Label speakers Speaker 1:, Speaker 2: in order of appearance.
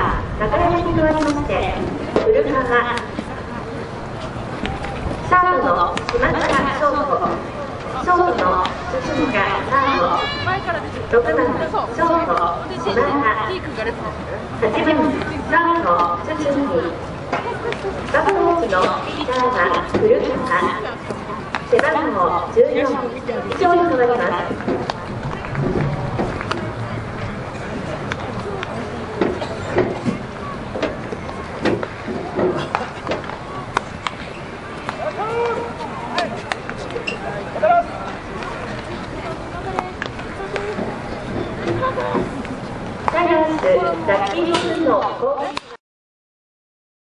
Speaker 1: は中山に代わりまして古川、サードの島田翔子、ショートの鈴鹿サード、6番ショート島田、8番サード鈴木、バファローズのピッチャーは古川、背番号14、以上に変わります。ジャイアンツラッキーズの攻撃